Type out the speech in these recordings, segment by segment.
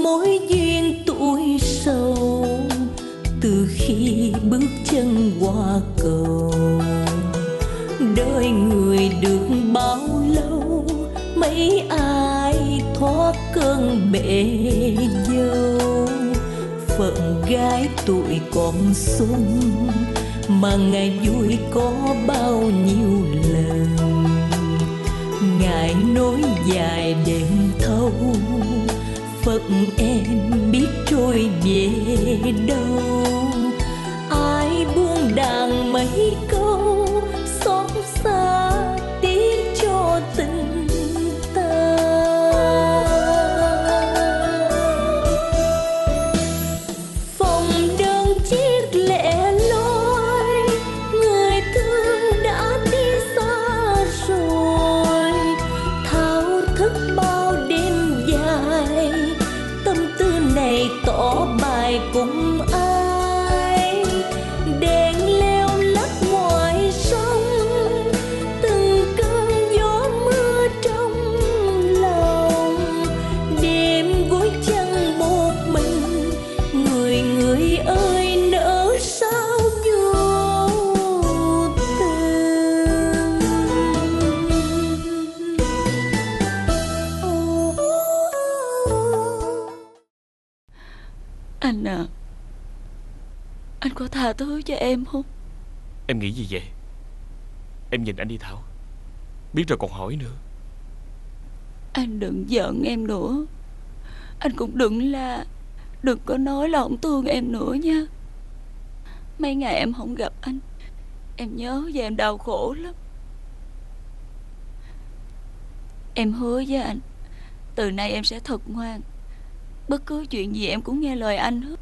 mối duyên tuổi sầu, từ khi bước chân qua cầu. Đời người được bao lâu, mấy ai thoát cơn bể dâu. Phận gái tuổi còn xuân, mà ngày vui có bao nhiêu lần. Ngày nối dài đêm thâu, phận em biết trôi về đâu. Ai buông đàn mấy câu xót xa tiếc cho tình ta. Phòng đơn chiếc lẻ loi, người thương đã đi xa rồi. Thao thức bao đêm dài, tâm tư này tỏ bài cùng ai. Đèn leo lắc ngoài sông, từng cơn gió mưa trong lòng. Đêm gối chăn một mình, người người ơi nỡ sao vô tình. Anh à, anh có tha thứ cho em không? Em nghĩ gì vậy? Em nhìn anh đi Thảo, biết rồi còn hỏi nữa. Anh đừng giận em nữa. Anh cũng đừng có nói là không thương em nữa nha. Mấy ngày em không gặp anh, em nhớ và em đau khổ lắm. Em hứa với anh, từ nay em sẽ thật ngoan. Bất cứ chuyện gì em cũng nghe lời anh hết.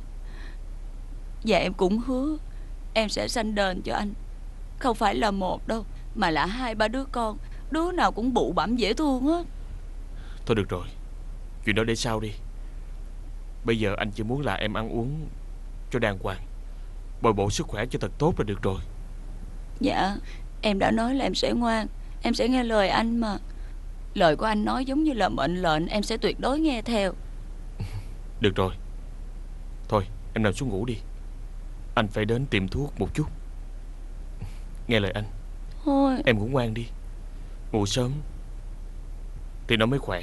Và em cũng hứa em sẽ sanh đền cho anh. Không phải là một đâu, mà là 2-3 đứa con, đứa nào cũng bụ bặm dễ thương hết. Thôi được rồi, chuyện đó để sau đi. Bây giờ anh chỉ muốn là em ăn uống cho đàng hoàng, bồi bổ sức khỏe cho thật tốt là được rồi. Dạ, em đã nói là em sẽ ngoan, em sẽ nghe lời anh mà. Lời của anh nói giống như là mệnh lệnh, em sẽ tuyệt đối nghe theo. Được rồi, thôi em nằm xuống ngủ đi. Anh phải đến tiệm thuốc một chút. Nghe lời anh. Thôi Em ngủ ngoan đi, ngủ sớm thì nó mới khỏe.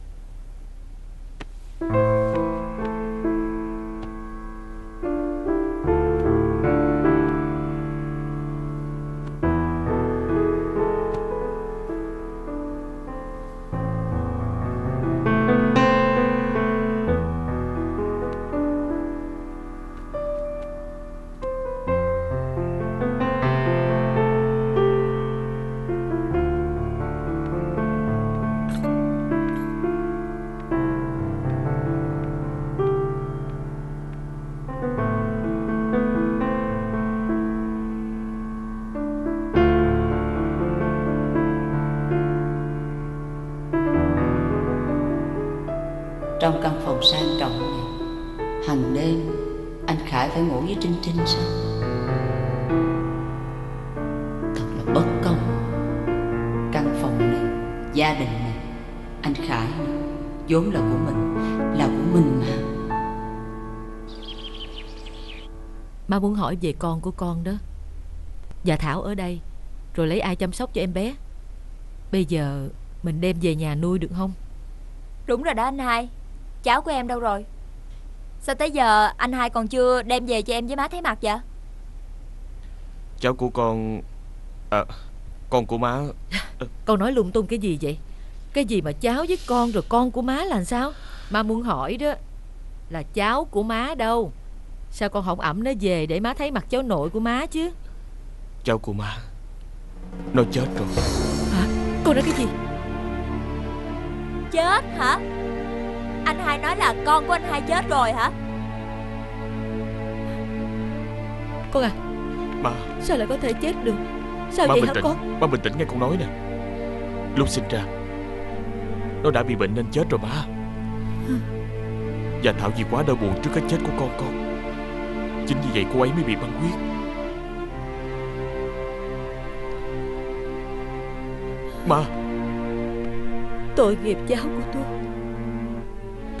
Trong căn phòng sang trọng này, hàng đêm anh Khải phải ngủ với Trinh Trinh sao? Thật là bất công. Căn phòng này, gia đình này, anh Khải này, vốn là của mình, là của mình mà. Má muốn hỏi về con của con đó. Dạ Thảo ở đây, rồi lấy ai chăm sóc cho em bé? Bây giờ mình đem về nhà nuôi được không? Đúng rồi đó anh hai. Cháu của em đâu rồi? Sao tới giờ anh hai còn chưa đem về cho em với má thấy mặt vậy? Cháu của con con của má. Con nói lung tung cái gì vậy? Cái gì mà cháu với con rồi con của má là làm sao? Má muốn hỏi đó là cháu của má đâu? Sao con không ẵm nó về để má thấy mặt cháu nội của má chứ? Cháu của má nó chết rồi. Hả? Con nói cái gì? Chết hả? Anh hai nói là con của anh hai chết rồi hả? Con à, Má, sao lại có thể chết được? Sao má vậy bình hả tĩnh. con? Má bình tĩnh nghe con nói nè. Lúc sinh ra nó đã bị bệnh nên chết rồi má. Và Thảo vì quá đau buồn trước cái chết của con. Chính vì vậy cô ấy mới bị băng huyết. Má, Tội nghiệp cháu của tôi.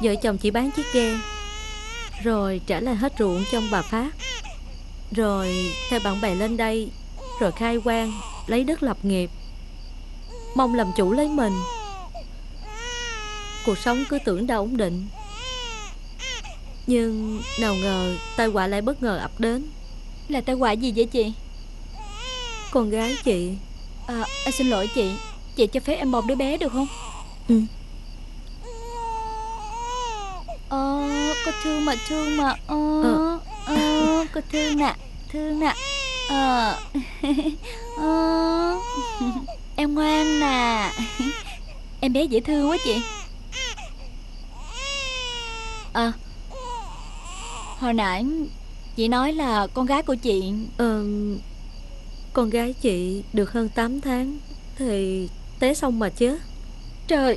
Vợ chồng chỉ bán chiếc ghe, rồi trả lại hết ruộng cho ông bà Phát, rồi theo bạn bè lên đây, rồi khai hoang, lấy đất lập nghiệp, mong làm chủ lấy mình. Cuộc sống cứ tưởng đã ổn định, nhưng nào ngờ tai họa lại bất ngờ ập đến. Là tai họa gì vậy chị? Con gái chị. Em xin lỗi chị cho phép em bồng đứa bé được không? Ừ. Con thương mà con thương nè. Em ngoan nè. Em bé dễ thương quá chị. Hồi nãy chị nói là con gái của chị. Con gái chị được hơn 8 tháng thì té xong mà chết. Trời,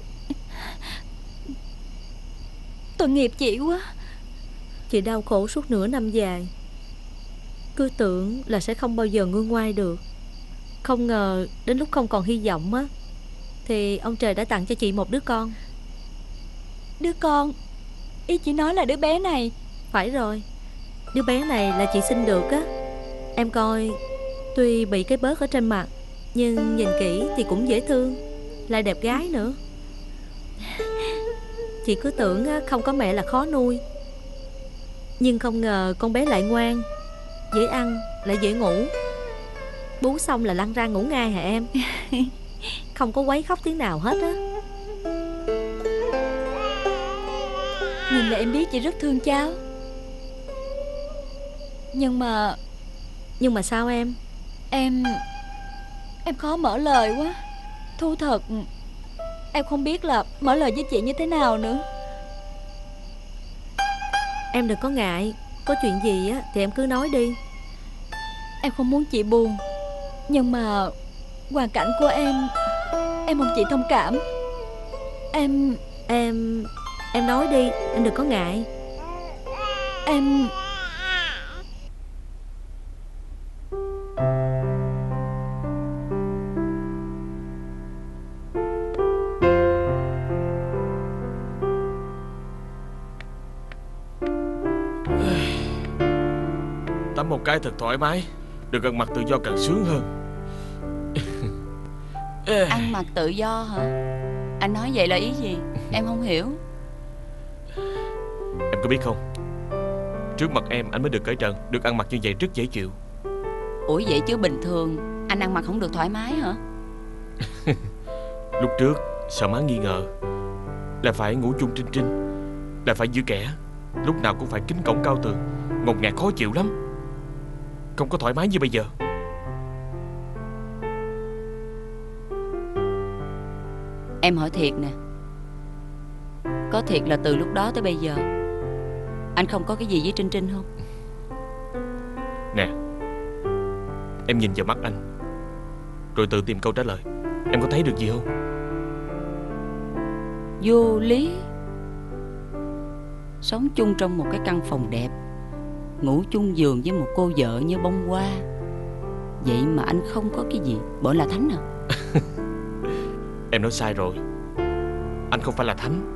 tội nghiệp chị quá. Chị đau khổ suốt nửa năm dài, cứ tưởng là sẽ không bao giờ nguôi ngoai được. Không ngờ đến lúc không còn hy vọng á, thì ông trời đã tặng cho chị một đứa con. Đứa con? Ý chị nói là đứa bé này? Phải rồi, đứa bé này là chị sinh được á. Em coi, tuy bị cái bớt ở trên mặt, nhưng nhìn kỹ thì cũng dễ thương, lại đẹp gái nữa. Chị cứ tưởng không có mẹ là khó nuôi, nhưng không ngờ con bé lại ngoan, dễ ăn, lại dễ ngủ. Bú xong là lăn ra ngủ ngay hả em? Không có quấy khóc tiếng nào hết á. Nhìn là em biết chị rất thương cháu. Nhưng mà sao em? Em khó mở lời quá. Thú thật, em không biết là mở lời với chị như thế nào nữa. Em đừng có ngại, có chuyện gì á thì em cứ nói đi. Em không muốn chị buồn, nhưng mà hoàn cảnh của em mong chị thông cảm. Em nói đi, em đừng có ngại. Tắm một cái thật thoải mái, được gần mặt tự do càng sướng hơn. Ăn mặc tự do hả? Anh nói vậy là ý gì? Em không hiểu. Em có biết không, trước mặt em anh mới được cởi trần, được ăn mặc như vậy rất dễ chịu. Ủa vậy chứ bình thường anh ăn mặc không được thoải mái hả? Lúc trước sợ má nghi ngờ, là phải ngủ chung Trinh Trinh, là phải giữ kẻ, lúc nào cũng phải kính cổng cao tường, ngột ngạt khó chịu lắm. Không có thoải mái như bây giờ. Em hỏi thiệt nè, có thiệt là từ lúc đó tới bây giờ anh không có cái gì với Trinh Trinh không? Nè, em nhìn vào mắt anh, rồi tự tìm câu trả lời. Em có thấy được gì không? Vô lý. Sống chung trong một cái căn phòng đẹp, ngủ chung giường với một cô vợ như bông hoa, vậy mà anh không có cái gì, bộ là thánh à? Em nói sai rồi, anh không phải là thánh.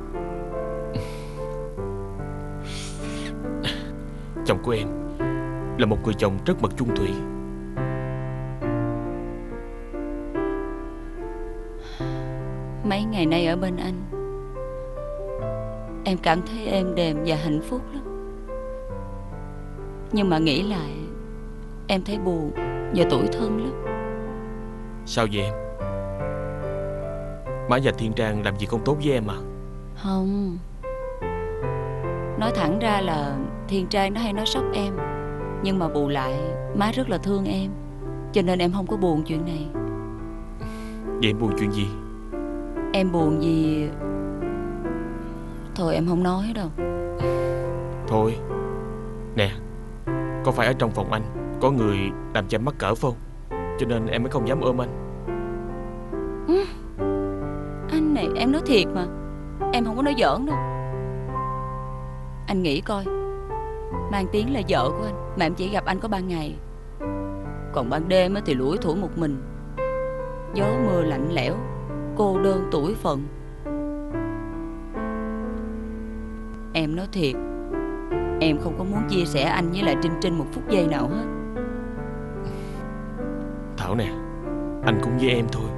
Chồng của em là một người chồng rất mật chung thủy. Mấy ngày nay ở bên anh, em cảm thấy êm đềm và hạnh phúc lắm. Nhưng mà nghĩ lại, em thấy buồn và tủi thân lắm. Sao vậy em? Má và Thiên Trang làm gì không tốt với em à? Không, nói thẳng ra là Thiên Trang nó hay nói sốc em, nhưng mà bù lại má rất là thương em, cho nên em không có buồn chuyện này. Vậy em buồn chuyện gì? Em buồn gì? Thôi em không nói đâu. Thôi, nè, có phải ở trong phòng anh có người làm cho em mắc cỡ phải không? Cho nên em mới không dám ôm anh. Anh này em nói thiệt mà, em không có nói giỡn đâu. Anh nghĩ coi, Mang Tiếng là vợ của anh, mà em chỉ gặp anh có ban ngày, còn ban đêm thì lủi thủi một mình, gió mưa lạnh lẽo, cô đơn tủi phận. Em nói thiệt, em không có muốn chia sẻ anh với lại Trinh Trinh một phút giây nào hết. Thảo nè, anh cũng với em thôi.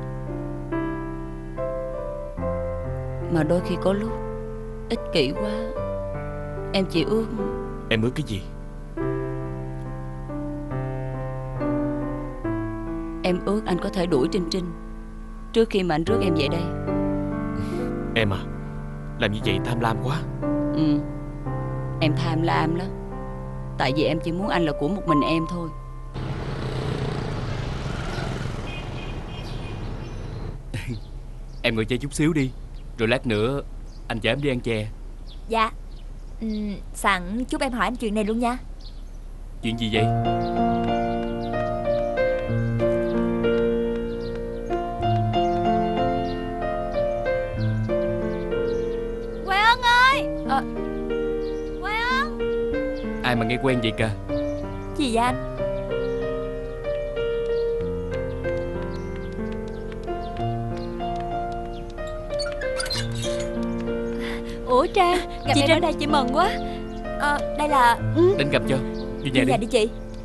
Mà đôi khi có lúc ích kỷ quá. Em chỉ ước... Em ước cái gì? Em ước anh có thể đuổi Trinh Trinh trước khi mà anh rước em về đây. Em à, làm như vậy tham lam quá. Ừ, em tham lam lắm. Tại vì em chỉ muốn anh là của một mình em thôi. Em ngồi chơi chút xíu đi, rồi lát nữa anh chở em đi ăn chè. Dạ. Sẵn chút em hỏi anh chuyện này luôn nha. Chuyện gì vậy? Quang Ân ơi. Quang Ân. Ai mà nghe quen vậy cả? Gì vậy anh? Ủa Trang, gặp chị em Trinh ở đây chị mừng quá. Đây là... Đến gặp cho. Vô nhà đi. Dạ đi chị.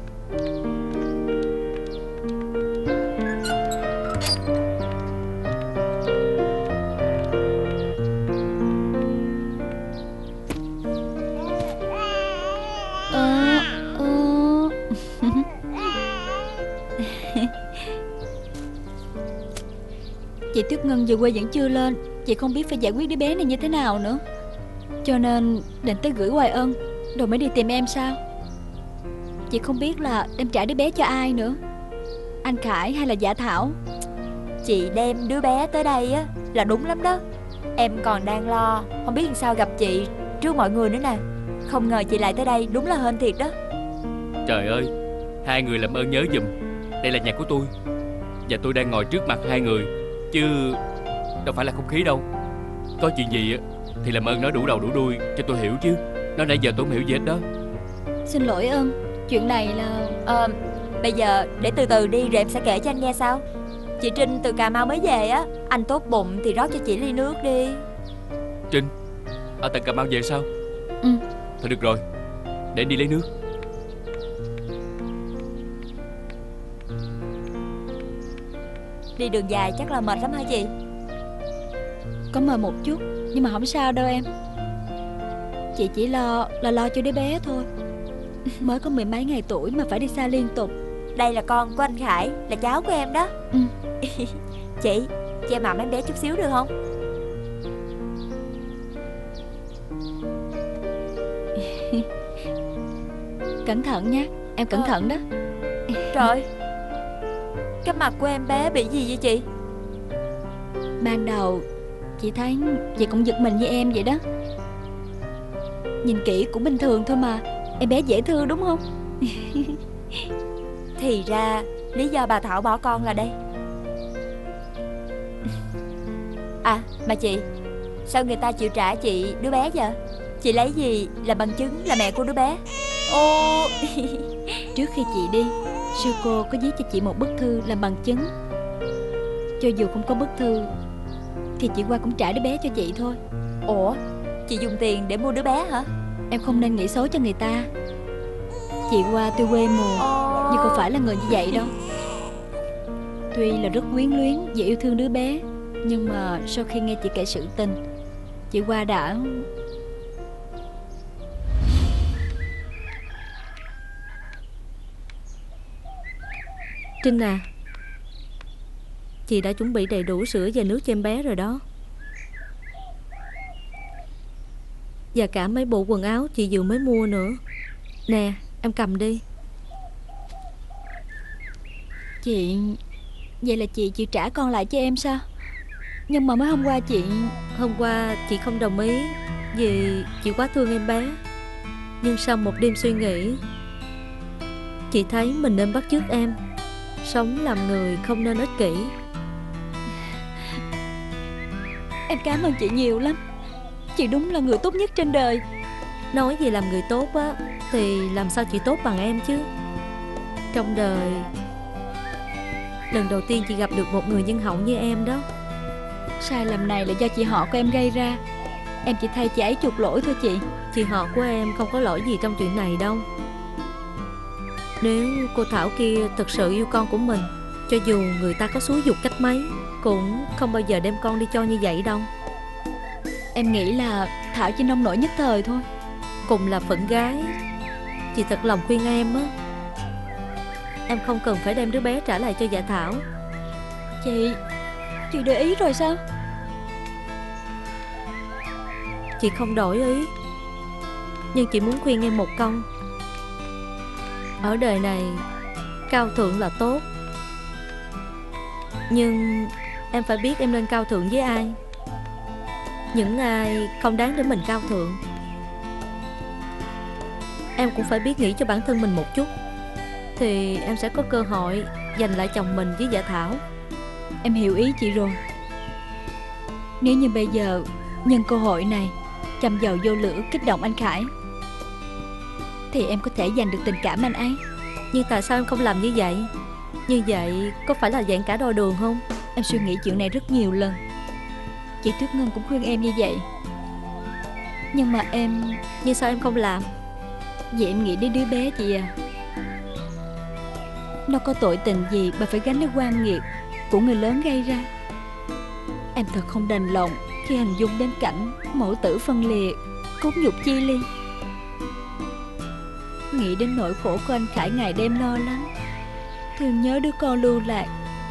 Chị Tuyết Ngân về quê vẫn chưa lên. Chị không biết phải giải quyết đứa bé này như thế nào nữa, cho nên định tới gửi Hoài Ân rồi mới đi tìm em sao. Chị không biết là đem trả đứa bé cho ai nữa, anh Khải hay là Dạ Thảo. Chị đem đứa bé tới đây á là đúng lắm đó. Em còn đang lo không biết làm sao gặp chị trước mọi người nữa nè. Không ngờ chị lại tới đây, đúng là hên thiệt đó. Trời ơi, hai người làm ơn nhớ giùm. Đây là nhà của tôi, và tôi đang ngồi trước mặt hai người, chứ đâu phải là không khí đâu. Có chuyện gì á thì làm ơn nói đủ đầu đủ đuôi cho tôi hiểu chứ. Nói nãy giờ tôi không hiểu gì hết đó. Xin lỗi Ân, chuyện này là... Bây giờ để từ từ đi rồi em sẽ kể cho anh nghe sau. Chị Trinh từ Cà Mau mới về á, anh tốt bụng thì rót cho chị ly nước đi. Trinh ở tận Cà Mau về sao? Ừ. Thôi được rồi, để anh đi lấy nước. Đi đường dài chắc là mệt lắm hả chị? Có mời một chút, nhưng mà không sao đâu em. Chị chỉ lo cho đứa bé thôi. Mới có 10 mấy ngày tuổi mà phải đi xa liên tục. Đây là con của anh Khải, là cháu của em đó. Ừ. Chị, cho em ẵm em bé chút xíu được không? Cẩn thận nha, em cẩn thận đó. Trời, cái mặt của em bé bị gì vậy chị? Ban đầu chị thấy chị cũng giật mình như em vậy đó. Nhìn kỹ cũng bình thường thôi mà. Em bé dễ thương đúng không? Thì ra lý do bà Thảo bỏ con là đây. À mà chị, sao người ta chịu trả chị đứa bé vậy? Chị lấy gì là bằng chứng là mẹ của đứa bé? Ô. Trước khi chị đi, sư cô có viết cho chị một bức thư làm bằng chứng. Cho dù không có bức thư thì chị qua cũng trả đứa bé cho chị thôi. Ủa, chị dùng tiền để mua đứa bé hả? Em không nên nghĩ xấu cho người ta. Chị qua tuy quê mùa nhưng không phải là người như vậy đâu. Tuy là rất quyến luyến và yêu thương đứa bé, nhưng mà sau khi nghe chị kể sự tình, chị qua đã... Trinh à, chị đã chuẩn bị đầy đủ sữa và nước cho em bé rồi đó. Và cả mấy bộ quần áo chị vừa mới mua nữa. Nè, em cầm đi. Chị... Vậy là chị chịu trả con lại cho em sao? Nhưng mà mới hôm qua chị... Hôm qua chị không đồng ý vì chị quá thương em bé. Nhưng sau một đêm suy nghĩ, chị thấy mình nên bắt chước em. Sống làm người không nên ích kỷ. Em cảm ơn chị nhiều lắm. Chị đúng là người tốt nhất trên đời. Nói về làm người tốt á thì làm sao chị tốt bằng em chứ. Trong đời, lần đầu tiên chị gặp được một người nhân hậu như em đó. Sai lầm này là do chị họ của em gây ra. Em chỉ thay chị ấy chuộc lỗi thôi chị. Chị họ của em không có lỗi gì trong chuyện này đâu. Nếu cô Thảo kia thực sự yêu con của mình, cho dù người ta có xúi giục cách mấy, cũng không bao giờ đem con đi cho như vậy đâu. Em nghĩ là Thảo chỉ nông nổi nhất thời thôi. Cùng là phận gái, chị thật lòng khuyên em á, em không cần phải đem đứa bé trả lại cho dạ Thảo. Chị để ý rồi sao? Chị không đổi ý, nhưng chị muốn khuyên em một câu. Ở đời này, cao thượng là tốt, nhưng em phải biết em nên cao thượng với ai. Những ai không đáng để mình cao thượng, em cũng phải biết nghĩ cho bản thân mình một chút, thì em sẽ có cơ hội giành lại chồng mình với dạ Thảo. Em hiểu ý chị rồi. Nếu như bây giờ nhân cơ hội này châm dầu vô lửa kích động anh Khải, thì em có thể giành được tình cảm anh ấy. Nhưng tại sao em không làm như vậy? Như vậy có phải là dạng cả đôi đường không? Em suy nghĩ chuyện này rất nhiều lần. Chị Tuyết Ngân cũng khuyên em như vậy, nhưng mà em... Nhưng sao em không làm? Vậy em nghĩ đến đứa bé chị à. Nó có tội tình gì mà phải gánh lấy oan nghiệt của người lớn gây ra. Em thật không đành lòng khi hình dung đến cảnh mẫu tử phân liệt, cốt nhục chia ly. Nghĩ đến nỗi khổ của anh Khải ngày đêm lo lắng, thương nhớ đứa con lưu lạc,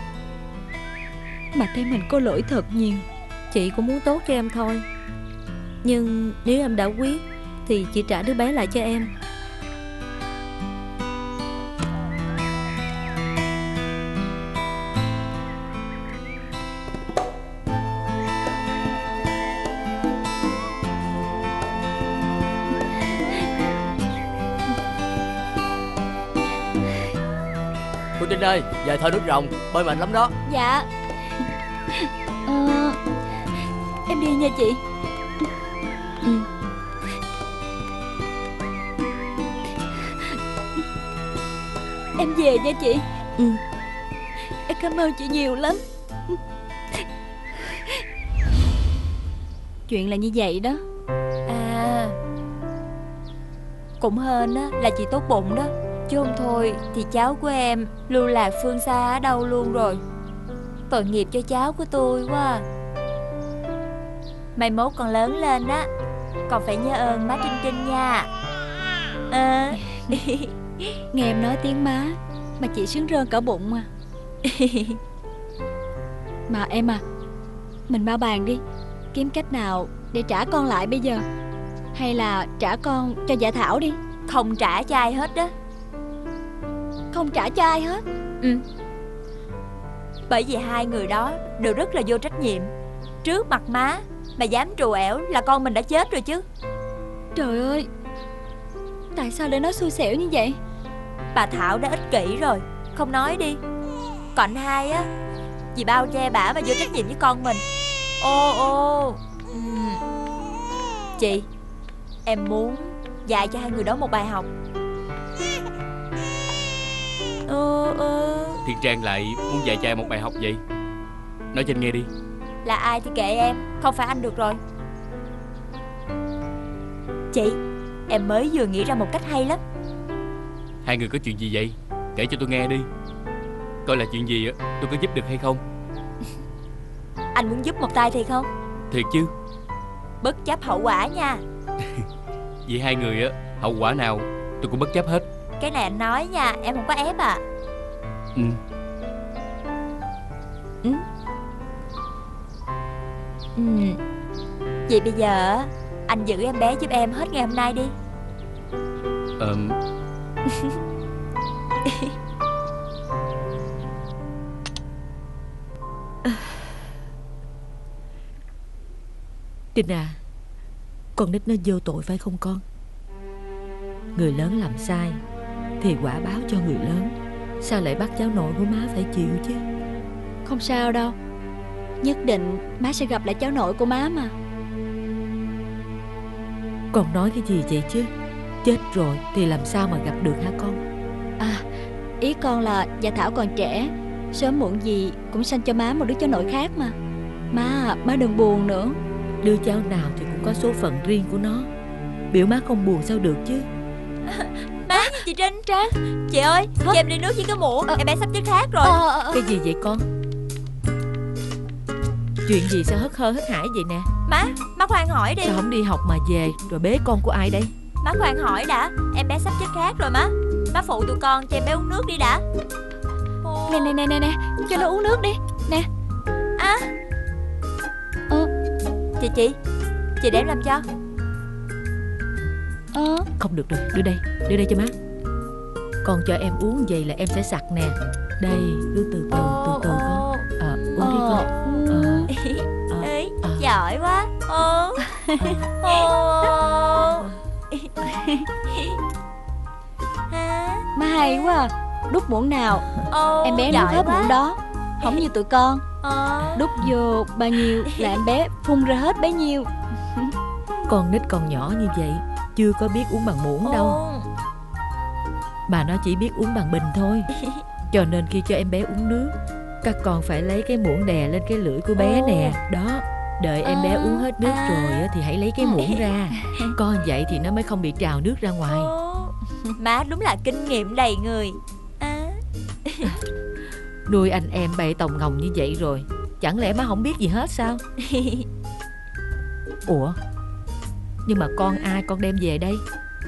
mà thấy mình có lỗi thật nhiều. Chị cũng muốn tốt cho em thôi, nhưng nếu em đã quyết thì chị trả đứa bé lại cho em. Cô Trinh ơi, về thôi nước rồng, bơi mạnh lắm đó. Dạ. Em đi nha chị. Em về nha chị. Em cảm ơn chị nhiều lắm. Chuyện là như vậy đó. À, cũng hên á là chị tốt bụng đó, chứ không thôi thì cháu của em lưu lạc phương xa ở đâu luôn rồi. Tội nghiệp cho cháu của tôi quá à. Mai mốt còn lớn lên á, còn phải nhớ ơn má Trinh Trinh nha. Nghe em nói tiếng má mà chị sướng rơn cả bụng à. Mà em à, mình bao bàn đi, kiếm cách nào để trả con lại bây giờ. Hay là trả con cho dạ Thảo đi. Không trả cho ai hết đó. Không trả cho ai hết? Bởi vì hai người đó đều rất là vô trách nhiệm. Trước mặt má mà dám trù ẻo là con mình đã chết rồi chứ. Trời ơi, tại sao lại nói xui xẻo như vậy? Bà Thảo đã ích kỷ rồi, không nói đi. Còn anh hai á, vì bao che bả và vô trách nhiệm với con mình. Chị, em muốn dạy cho hai người đó một bài học. Thiên Trang lại muốn dạy cho em một bài học vậy? Nói cho anh nghe đi. Là ai thì kệ em, không phải anh được rồi. Chị, em mới vừa nghĩ ra một cách hay lắm. Hai người có chuyện gì vậy? Kể cho tôi nghe đi. Coi là chuyện gì tôi có giúp được hay không. Anh muốn giúp một tay thì không? Thiệt chứ? Bất chấp hậu quả nha. Vì hai người hậu quả nào tôi cũng bất chấp hết. Cái này anh nói nha, em không có ép à. Vậy bây giờ anh giữ em bé giúp em hết ngày hôm nay đi. Trinh à, con nít nó vô tội phải không con? Người lớn làm sai thì quả báo cho người lớn. Sao lại bắt cháu nội của má phải chịu chứ? Không sao đâu, nhất định má sẽ gặp lại cháu nội của má mà. Con nói cái gì vậy chứ? Chết rồi thì làm sao mà gặp được hả con? À, ý con là dạ Thảo còn trẻ, sớm muộn gì cũng sanh cho má một đứa cháu nội khác mà. Má đừng buồn nữa. Đứa cháu nào thì cũng có số phận riêng của nó. Biểu má không buồn sao được chứ. Má với chị Trinh. Trang. Chị ơi, cho em ly nước với cái muỗng. Em bé sắp chết khát rồi. Cái gì vậy con? Chuyện gì sao hất hơ hất hải vậy nè? Má khoan hỏi đi. Sao không đi học mà về rồi bế con của ai đây? Má khoan hỏi đã. Em bé sắp chết khát rồi má. Má phụ tụi con cho em bé uống nước đi đã. Nè, cho nó uống nước đi. Nè. Chị để em làm cho. Không được rồi, đưa đây cho má. Con cho em uống vậy là em sẽ sặc nè. Đây, cứ từ từ con. Uống đi con. Giỏi quá. Má hay quá à. Đút muỗng nào em bé nuốt hết muỗng đó. Không như tụi con đút vô bao nhiêu là em bé phun ra hết bấy nhiêu. Con nít còn nhỏ như vậy chưa có biết uống bằng muỗng đâu, mà nó chỉ biết uống bằng bình thôi. Cho nên khi cho em bé uống nước, các con phải lấy cái muỗng đè lên cái lưỡi của bé nè. Đó, đợi em bé uống hết nước rồi thì hãy lấy cái muỗng ra. Con vậy thì nó mới không bị trào nước ra ngoài. Má đúng là kinh nghiệm đầy người. Nuôi anh em bậy tòng ngồng như vậy rồi, chẳng lẽ má không biết gì hết sao? Ủa, nhưng mà con ai con đem về đây?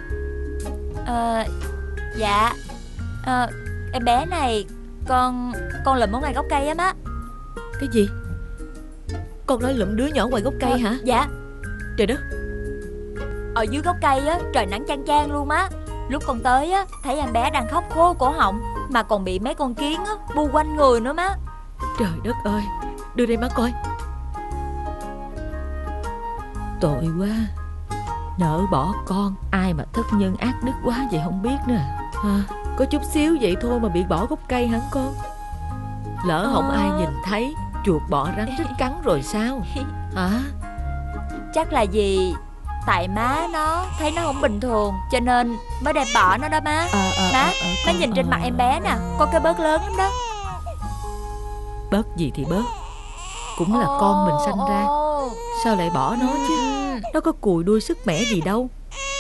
Dạ, em bé này con lụm ở ngoài gốc cây á má. Cái gì? Con nói lụm đứa nhỏ ngoài gốc cây hả? Dạ. Trời đất. Ở dưới gốc cây á, trời nắng chang chang luôn má. Lúc con tới á, thấy em bé đang khóc khô cổ họng, mà còn bị mấy con kiến á bu quanh người nữa má. Trời đất ơi, đưa đây má coi. Tội quá, nỡ bỏ con. Ai mà thất nhân ác đức quá vậy không biết nữa à. Có chút xíu vậy thôi mà bị bỏ gốc cây hả con? Lỡ không ai nhìn thấy, chuột bọ rắn rít cắn rồi sao hả? Chắc là vì tại má nó thấy nó không bình thường, cho nên mới đem bỏ nó đó má. Má nhìn trên mặt em bé nè, có cái bớt lớn lắm đó. Bớt gì thì bớt, cũng là con mình sanh ra, sao lại bỏ nó chứ? Nó có cùi đuôi sức mẻ gì đâu.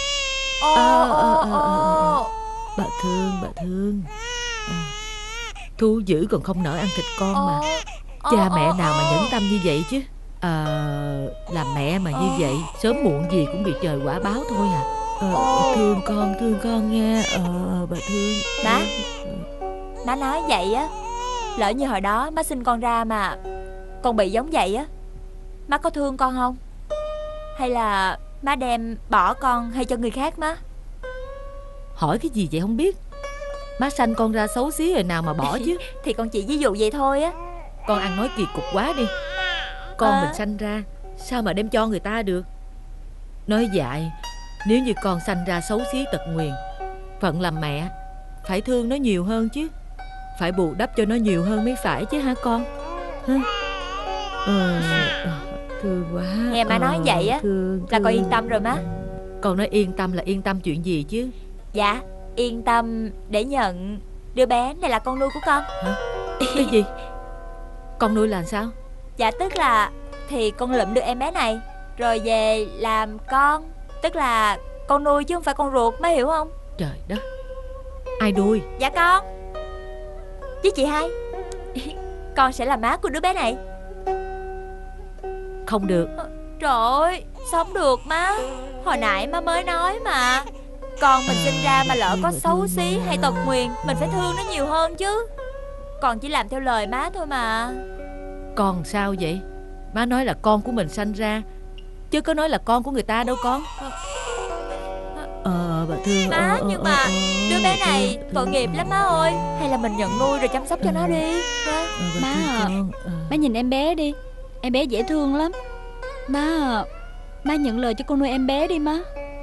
Bà thương thú dữ còn không nỡ ăn thịt con mà. Cha mẹ nào mà nhẫn tâm như vậy chứ. Làm mẹ mà như vậy sớm muộn gì cũng bị trời quả báo thôi à. Thương con nghe. Bà thương. Má nói vậy á, lỡ như hồi đó má sinh con ra mà con bị giống vậy á, má có thương con không? Hay là má đem bỏ con hay cho người khác má? Hỏi cái gì vậy không biết. Má sanh con ra xấu xí rồi nào mà bỏ chứ. Thì con chỉ ví dụ vậy thôi á. Con ăn nói kỳ cục quá đi. Con mình sanh ra sao mà đem cho người ta được. Nói dại, nếu như con sanh ra xấu xí tật nguyền, phận làm mẹ phải thương nó nhiều hơn chứ, phải bù đắp cho nó nhiều hơn mới phải chứ hả con? Thương quá. Nghe má nói vậy á là con yên tâm rồi má. Con nói yên tâm là yên tâm chuyện gì chứ? Dạ, yên tâm để nhận đứa bé này là con nuôi của con. Hả? Cái gì? Con nuôi là sao? Dạ tức là thì con lụm được em bé này rồi về làm con, tức là con nuôi chứ không phải con ruột, má hiểu không? Trời đất, ai nuôi? Dạ con với chị hai. Con sẽ là má của đứa bé này. Không được. Trời ơi, sao không được má? Hồi nãy má mới nói mà, con mình sinh ra mà lỡ có xấu xí hay tật nguyền, mình phải thương nó nhiều hơn chứ. Con chỉ làm theo lời má thôi mà. Con sao vậy? Má nói là con của mình sanh ra, chứ có nói là con của người ta đâu con. Bà thương. Má, nhưng mà đứa bé này tội nghiệp lắm má ơi. Hay là mình nhận nuôi rồi chăm sóc cho nó đi. Má à, má nhìn em bé đi, em bé dễ thương lắm. Má nhận lời cho con nuôi em bé đi má.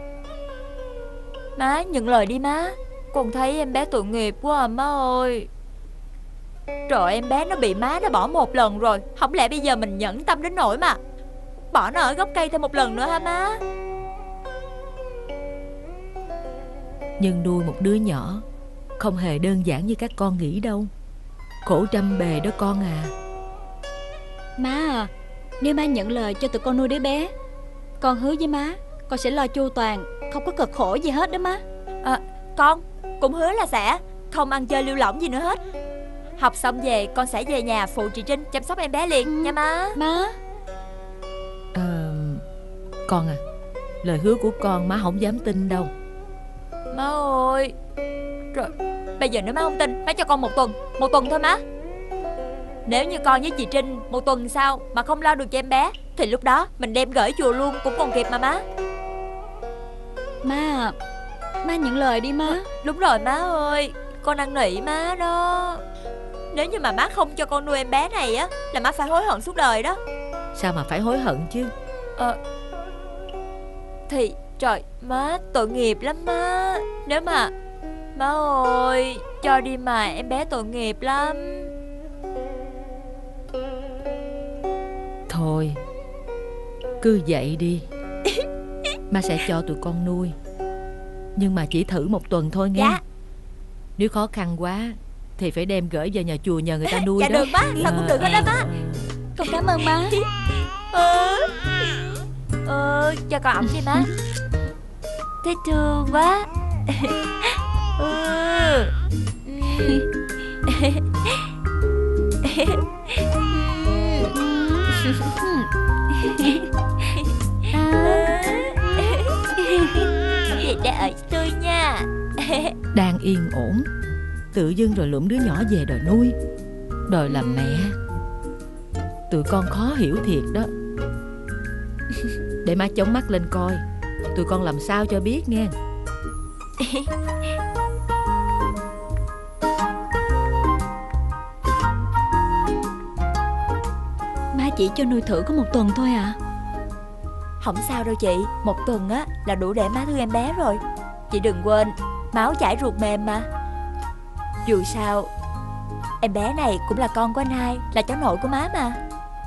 Má nhận lời đi má. Con thấy em bé tội nghiệp quá à má ơi. Trời, em bé nó bị má nó bỏ một lần rồi, không lẽ bây giờ mình nhẫn tâm đến nỗi mà bỏ nó ở gốc cây thêm một lần nữa hả má? Nhưng nuôi một đứa nhỏ không hề đơn giản như các con nghĩ đâu. Khổ trăm bề đó con à. Má à, nếu má nhận lời cho tụi con nuôi đứa bé Con hứa với má con sẽ lo chu toàn, không có cực khổ gì hết đó má. Con cũng hứa là sẽ không ăn chơi lưu lỏng gì nữa hết. Học xong về con sẽ về nhà phụ chị Trinh chăm sóc em bé liền nha má. Má. Con à, lời hứa của con má không dám tin đâu. Má ơi. Rồi bây giờ nếu má không tin, má cho con 1 tuần. 1 tuần thôi má. Nếu như con với chị Trinh 1 tuần sau mà không lo được cho em bé, thì lúc đó mình đem gửi chùa luôn cũng còn kịp mà má. Má à, má nhận lời đi má. Đúng rồi má ơi, con năn nỉ má đó. Nếu như mà má không cho con nuôi em bé này á, là má phải hối hận suốt đời đó. Sao mà phải hối hận chứ? Thì trời má, tội nghiệp lắm má. Nếu mà má ơi cho đi mà em bé tội nghiệp lắm. Thôi cứ vậy đi. Má sẽ cho tụi con nuôi, nhưng mà chỉ thử 1 tuần thôi nghe. Dạ. Nếu khó khăn quá thì phải đem gửi vào nhà chùa nhờ người ta nuôi. Dạ đó. được má, sao cũng được hết đó má. Con cảm ơn má. Cho con ẩm đi má. Thấy thương quá. Về đợi tôi nha. Đang yên ổn, tự dưng rồi lụm đứa nhỏ về đòi nuôi, đòi làm mẹ. Tụi con khó hiểu thiệt đó. Để má chống mắt lên coi tụi con làm sao cho biết nghe. Má chỉ cho nuôi thử có 1 tuần thôi à? Không sao đâu chị, 1 tuần á là đủ để má thương em bé rồi. Chị đừng quên, máu chảy ruột mềm mà. Dù sao em bé này cũng là con của anh hai, là cháu nội của má mà.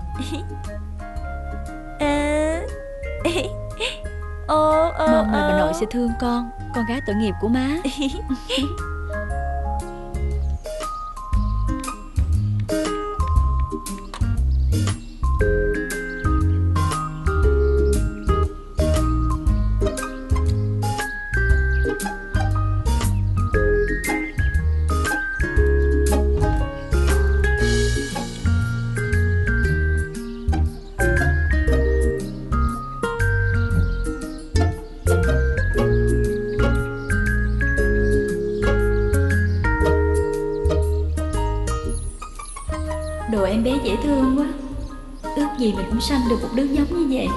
Mong là bà nội sẽ thương con gái tội nghiệp của má. Đồ em bé dễ thương quá. Ước gì mình cũng sanh được một đứa giống như vậy.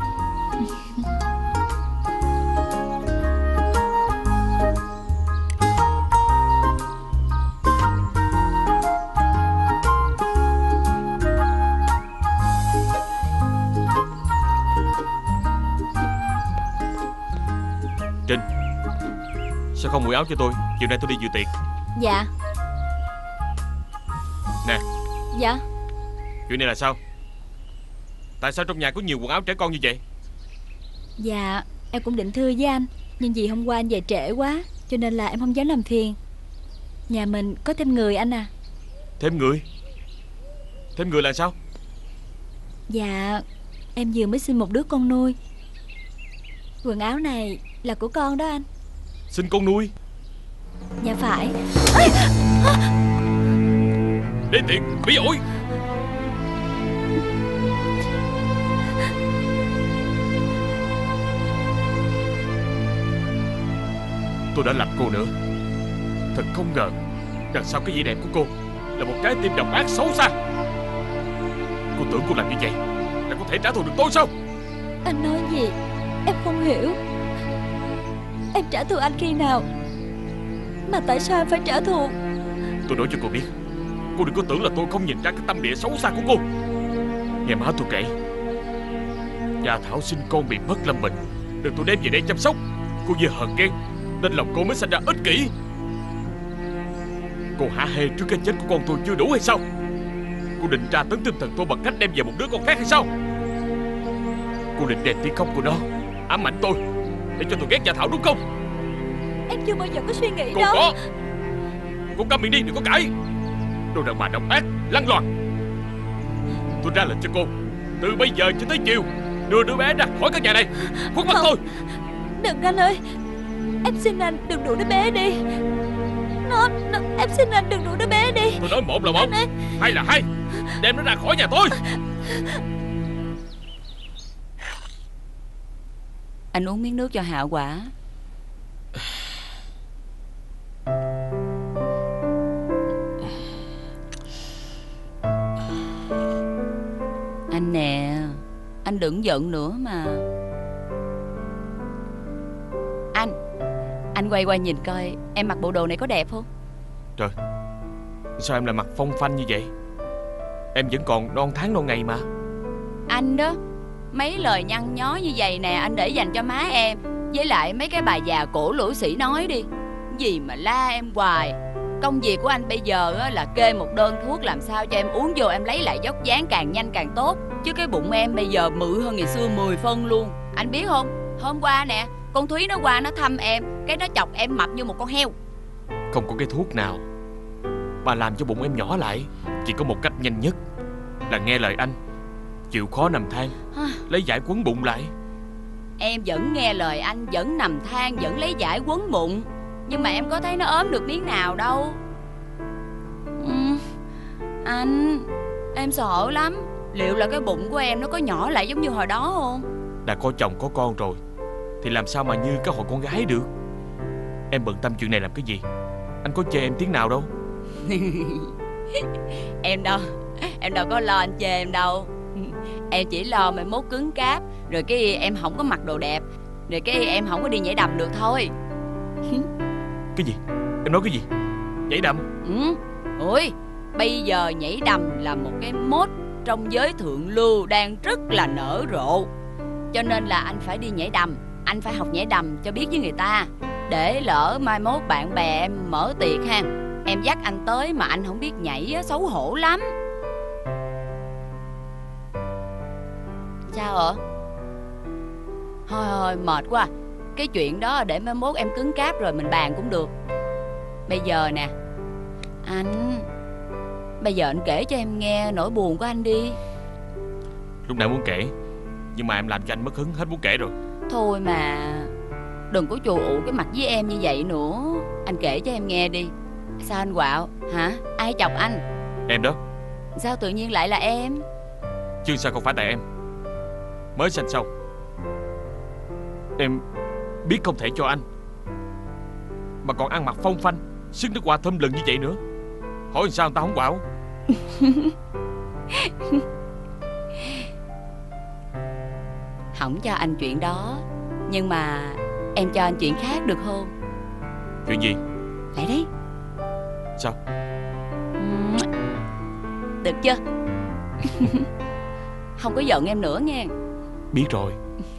Trinh, sao không mượn áo cho tôi? Chiều nay tôi đi dự tiệc. Dạ. Nè. Dạ. Chuyện này là sao? Tại sao trong nhà có nhiều quần áo trẻ con như vậy? Dạ, em cũng định thưa với anh, nhưng vì hôm qua anh về trễ quá, cho nên là em không dám làm phiền. Nhà mình có thêm người anh à. Thêm người? Thêm người là sao? Dạ, em vừa mới sinh một đứa con nuôi. Quần áo này là của con đó anh. Xin con nuôi? Dạ phải. Đê tiện, bị ổi. Tôi đã lập cô nữa. Thật không ngờ đằng sau cái vẻ đẹp của cô là một trái tim độc ác xấu xa. Cô tưởng cô làm như vậy là có thể trả thù được tôi sao? Anh nói gì em không hiểu. Em trả thù anh khi nào? Mà tại sao em phải trả thù? Tôi nói cho cô biết, cô đừng có tưởng là tôi không nhìn ra cái tâm địa xấu xa của cô. Nghe má tôi kể, Gia Thảo sinh con bị mất lâm bệnh, được tôi đem về đây chăm sóc. Cô vì hờn ghen nên lòng cô mới sinh ra ích kỷ. Cô hả hê trước cái chết của con tôi chưa đủ hay sao? Cô định tra tấn tinh thần tôi bằng cách đem về một đứa con khác hay sao? Cô định đem tiếng khóc của nó ám ảnh tôi để cho tôi ghét Gia Thảo đúng không? Em chưa bao giờ có suy nghĩ Cô đó. có. Cô câm miệng đi, đừng có cãi. Đồ đàn bà độc ác, lăng loàn. Tôi ra lệnh cho cô, từ bây giờ cho tới chiều Đưa đứa bé ra khỏi căn nhà này, khuất mắt tôi. Đừng anh ơi, em xin anh đừng đuổi đứa bé đi. Em xin anh đừng đuổi đứa bé đi. Tôi nói một là một, hai là hai. Đem nó ra khỏi nhà tôi. Anh uống miếng nước cho hạ quả. Anh nè, anh đừng giận nữa mà. Anh quay qua nhìn coi em mặc bộ đồ này có đẹp không? Trời, sao em lại mặc phong phanh như vậy? Em vẫn còn non tháng non ngày mà. Anh đó, mấy lời nhăn nhó như vậy nè anh để dành cho má em. Với lại mấy cái bà già cổ lũ sĩ nói đi. Gì mà la em hoài. Công việc của anh bây giờ là kê một đơn thuốc làm sao cho em uống vô em lấy lại dốc dáng càng nhanh càng tốt. Chứ cái bụng em bây giờ mự hơn ngày xưa 10 phân luôn. Anh biết không, hôm qua nè con Thúy nó qua nó thăm em, cái nó chọc em mập như một con heo. Không có cái thuốc nào mà làm cho bụng em nhỏ lại. Chỉ có một cách nhanh nhất là nghe lời anh, chịu khó nằm than, lấy vải quấn bụng lại. Em vẫn nghe lời anh, vẫn nằm than, vẫn lấy vải quấn bụng. Nhưng mà em có thấy nó ốm được miếng nào đâu. Anh, em sợ lắm. Liệu là cái bụng của em nó có nhỏ lại giống như hồi đó không? Đã có chồng có con rồi thì làm sao mà như cái hồi con gái được. Em bận tâm chuyện này làm cái gì? Anh có chê em tiếng nào đâu. Em đâu có lo anh chê em đâu. Em chỉ lo mai mốt cứng cáp, rồi cái em không có mặc đồ đẹp, rồi cái em không có đi nhảy đầm được thôi. Cái gì? Em nói cái gì? Nhảy đầm? Ôi, bây giờ nhảy đầm là một cái mốt trong giới thượng lưu đang rất là nở rộ. Cho nên là anh phải đi nhảy đầm. Anh phải học nhảy đầm cho biết với người ta. Để lỡ mai mốt bạn bè em mở tiệc ha, em dắt anh tới mà anh không biết nhảy á, xấu hổ lắm. Sao ạ? Thôi mệt quá. Cái chuyện đó để mai mốt em cứng cáp rồi mình bàn cũng được. Bây giờ nè anh, bây giờ anh kể cho em nghe nỗi buồn của anh đi. Lúc nãy muốn kể, nhưng mà em làm cho anh mất hứng, hết muốn kể rồi. Thôi mà đừng có chù ụ cái mặt với em như vậy nữa. Anh kể cho em nghe đi. Sao anh quạo hả? Ai chọc anh? Em đó. Sao tự nhiên lại là em? Chứ sao không phải tại em. Mới sanh xong em biết không thể cho anh, mà còn ăn mặc phong phanh, sức nước hoa thơm lừng như vậy nữa. Hỏi sao người ta không quạo. Không cho anh chuyện đó, nhưng mà em cho anh chuyện khác được không? Chuyện gì? Lại đấy. Sao? Được chưa? Không có giận em nữa nghe. Biết rồi.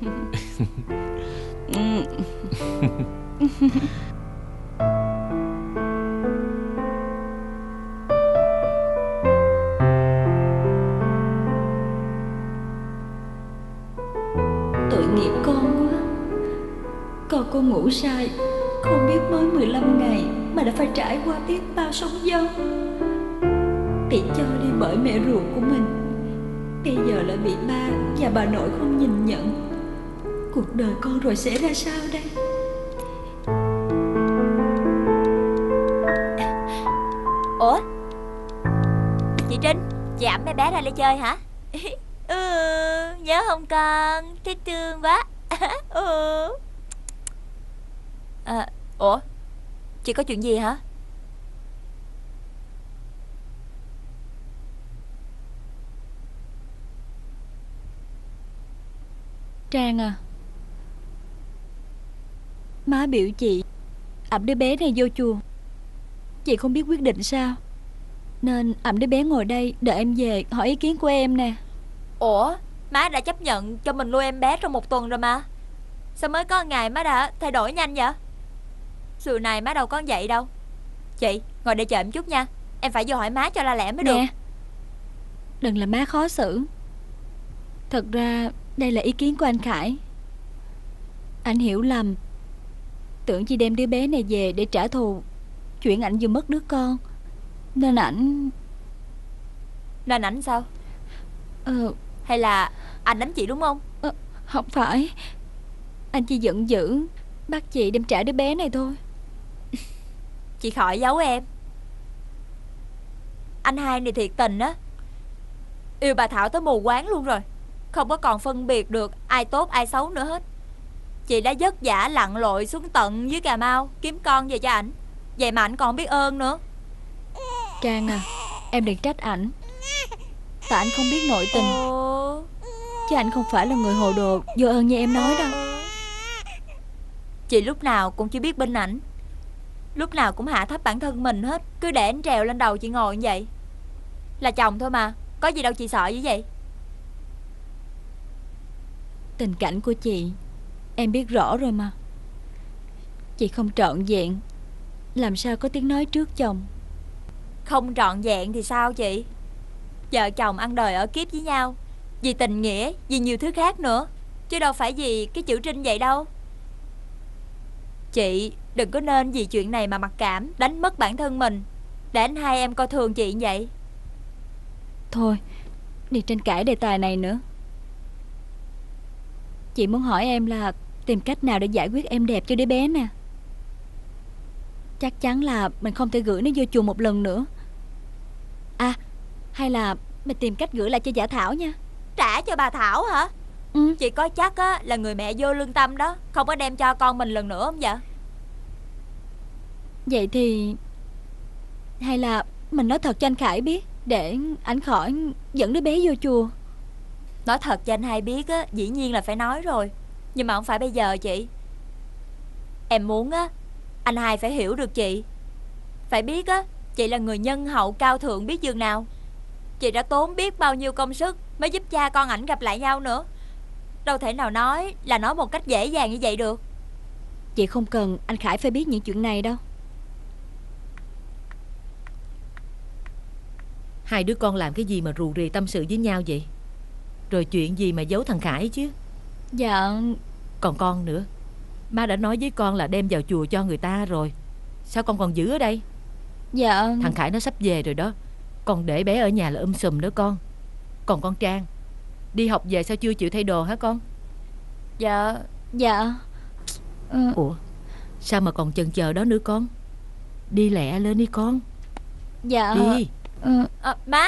Tội nghiệp con quá. Con ngủ sai, không biết mới 15 ngày mà đã phải trải qua biết bao sóng gió. Bị cho đi bởi mẹ ruột của mình, bây giờ lại bị ba và bà nội không nhìn nhận. Cuộc đời con rồi sẽ ra sao đây? Ủa, chị Trinh, chị ẵm bé ra đây chơi hả? Nhớ không con? Thấy thương quá. Ủa, chị có chuyện gì hả? Trang à, má biểu chị ẵm đứa bé này vô chùa. Chị không biết quyết định sao, nên ẵm đứa bé ngồi đây đợi em về hỏi ý kiến của em nè. Ủa, má đã chấp nhận cho mình nuôi em bé trong 1 tuần rồi mà. Sao mới có ngày má đã thay đổi nhanh vậy? Sự này má đâu có vậy đâu. Chị, ngồi để chờ em chút nha. Em phải vô hỏi má cho la lẽ mới được. Nè, đừng làm má khó xử. Thật ra đây là ý kiến của anh Khải. Anh hiểu lầm, tưởng chỉ đem đứa bé này về để trả thù chuyện ảnh vừa mất đứa con. Nên ảnh sao? Hay là anh đánh chị đúng không? Không phải. Anh chỉ giận dữ bắt chị đem trả đứa bé này thôi. Chị khỏi giấu em. Anh hai này thiệt tình á. Yêu bà Thảo tới mù quáng luôn rồi. Không có còn phân biệt được ai tốt ai xấu nữa hết. Chị đã vất vả lặn lội xuống tận dưới Cà Mau kiếm con về cho ảnh. Vậy mà ảnh còn biết ơn nữa. Trang à, em đừng trách ảnh. Tại anh không biết nội tình. Chứ anh không phải là người hồ đồ vô ơn như em nói đâu. Chị lúc nào cũng chỉ biết bên ảnh, lúc nào cũng hạ thấp bản thân mình hết. Cứ để anh trèo lên đầu chị ngồi như vậy. Là chồng thôi mà, có gì đâu chị sợ như vậy. Tình cảnh của chị em biết rõ rồi mà. Chị không trọn vẹn, làm sao có tiếng nói trước chồng. Không trọn vẹn thì sao chị? Vợ chồng ăn đời ở kiếp với nhau vì tình nghĩa, vì nhiều thứ khác nữa, chứ đâu phải vì cái chữ Trinh vậy đâu. Chị đừng có nên vì chuyện này mà mặc cảm, đánh mất bản thân mình, để anh hai em coi thường chị như vậy. Thôi, đừng tranh cãi đề tài này nữa. Chị muốn hỏi em là tìm cách nào để giải quyết em đẹp cho đứa bé nè. Chắc chắn là mình không thể gửi nó vô chùa một lần nữa. À, hay là mình tìm cách gửi lại cho Giả Thảo nha. Trả cho bà Thảo hả? Chị có chắc á là người mẹ vô lương tâm đó không có đem cho con mình lần nữa không vậy? Vậy thì hay là mình nói thật cho anh Khải biết, để ảnh khỏi dẫn đứa bé vô chùa. Nói thật cho anh hai biết á, dĩ nhiên là phải nói rồi. Nhưng mà không phải bây giờ chị. Em muốn á, anh hai phải hiểu được chị. Phải biết á, chị là người nhân hậu cao thượng biết chừng nào. Chị đã tốn biết bao nhiêu công sức mới giúp cha con ảnh gặp lại nhau nữa. Đâu thể nào nói là nói một cách dễ dàng như vậy được. Chị không cần anh Khải phải biết những chuyện này đâu. Hai đứa con làm cái gì mà rù rì tâm sự với nhau vậy? Rồi chuyện gì mà giấu thằng Khải chứ? Dạ. Còn con nữa, má đã nói với con là đem vào chùa cho người ta rồi. Sao con còn giữ ở đây? Dạ. Thằng Khải nó sắp về rồi đó. Con để bé ở nhà là sùm đó con. Còn con Trang, đi học về sao chưa chịu thay đồ hả con? Dạ. Dạ. Ủa, sao mà còn chần chờ đó nữa con? Đi lẹ lên đi con. Dạ. Đi. Má.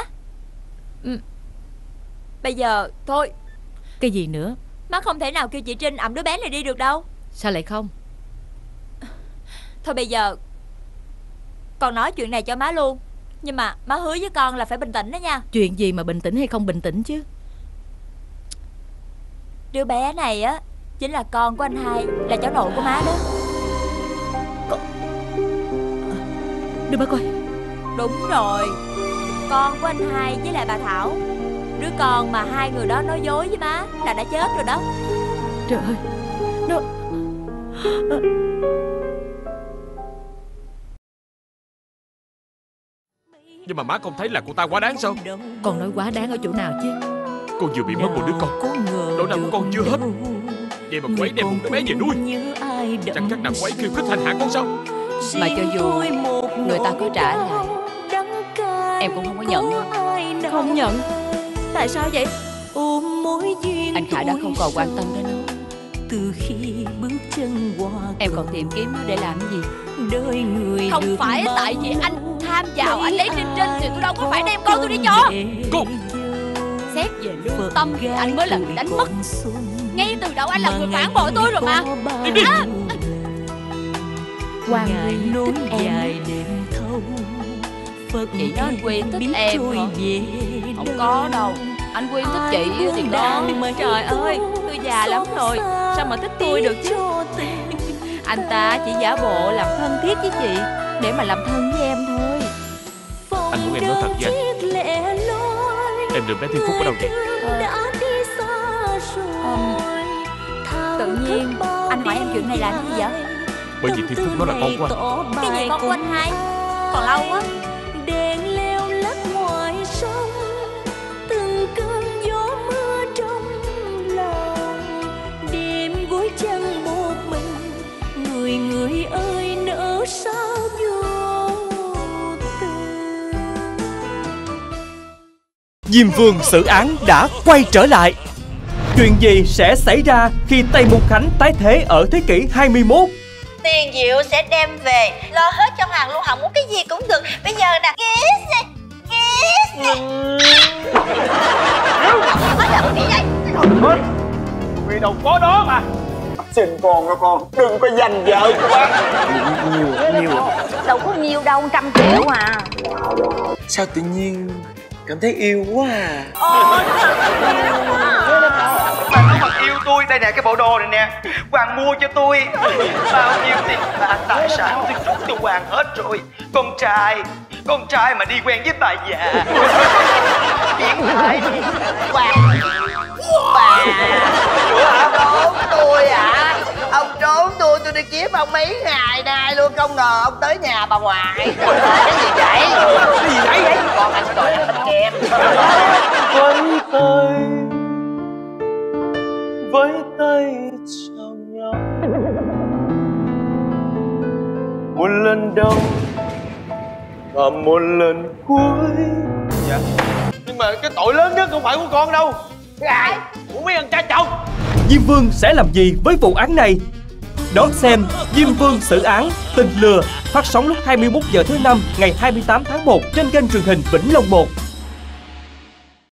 Bây giờ thôi. Cái gì nữa? Má không thể nào kêu chị Trinh ẵm đứa bé này đi được đâu. Sao lại không? Thôi bây giờ con nói chuyện này cho má luôn. Nhưng mà má hứa với con là phải bình tĩnh đó nha. Chuyện gì mà bình tĩnh hay không bình tĩnh chứ? Đứa bé này á chính là con của anh hai, là cháu nội của má đó. Đưa má coi. Đúng rồi, con của anh hai với lại bà Thảo. Đứa con mà hai người đó nói dối với má là đã chết rồi đó. Trời ơi, nó... Nhưng mà má không thấy là cô ta quá đáng sao? Con nói quá đáng ở chỗ nào chứ? Cô vừa bị mất một đứa con, nỗi đau của con chưa hết. Vậy mà cô ấy đem một đứa bé về nuôi. Chẳng chắc là cô ấy khiêu khích hành hạ con sao? Mà cho dù người ta có trả lại, em cũng không có nhận đâu. Không nhận? Tại sao vậy? Anh Khải đã không còn quan tâm đến nó. Từ khi bước chân qua em còn tìm kiếm nó để làm gì? đời người không phải tại vì anh tham vào anh lấy Trinh Trinh thì tôi đâu có phải đem con tôi đi cho. Cô Xét về lương tâm thì anh mới là người đánh mất. Ngay từ đầu anh là người phản bội tôi rồi mà. Im đi. Hoàng Nguyên thích em. Chị nói anh Quyên thích em hả? Không có đâu. Anh Quyên thích chị thì có. Trời ơi, tôi già lắm rồi, sao mà thích tôi được chứ? Anh ta chỉ giả bộ làm thân thiết với chị để mà làm thân với em thôi. Anh muốn em nói thật với anh. Em được bé Thiên Phúc ở đâu vậy? Tự nhiên anh hỏi em chuyện này làm gì vậy? Bởi vì Thiên Phúc nó là con của anh. Cái gì con của anh hai? Còn lâu á. Đèn leo lắc ngoài sông, từng cơn gió mưa trong lòng. Đêm gối chân một mình, người người ơi nỡ sao vô tình. Diêm Vương xử án đã quay trở lại. Chuyện gì sẽ xảy ra khi Tây Môn Khánh tái thế ở thế kỷ 21? Tiền Diệu sẽ đem về, lo hết cho Hoàng luôn, họ muốn cái gì cũng được. Bây giờ nè, kiss đi, kiss đi. Hết rồi, đi đây. Hết, vì đâu có đó mà. Xin con nha con, đừng có giành vợ của bác. Nhiều. Đâu có nhiều đâu, 100 triệu à. Sao tự nhiên cảm thấy yêu quá à? Bạn có yêu tôi, đây nè cái bộ đồ này nè, Hoàng mua cho tôi. Bao nhiêu tiền bạc tài sản tôi rút cho Hoàng hết rồi. Con trai mà đi quen với bà già. Biến thái đi. Hoàng, bà trốn tôi à? Ông trốn tôi đi kiếm ông mấy ngày nay luôn, không ngờ ông tới nhà bà ngoại. Cái gì vậy? Con anh đòi ăn bánh kem. Với tay chào nhau, một lần đầu và một lần cuối. Dạ, nhưng mà cái tội lớn nhất không phải của con đâu. Ai? Của mấy thằng cha chồng. Diêm Vương sẽ làm gì với vụ án này? Đón xem Diêm Vương xử án tình lừa, phát sóng lúc 21 giờ thứ Năm ngày 28 tháng 1 trên kênh truyền hình Vĩnh Long 1.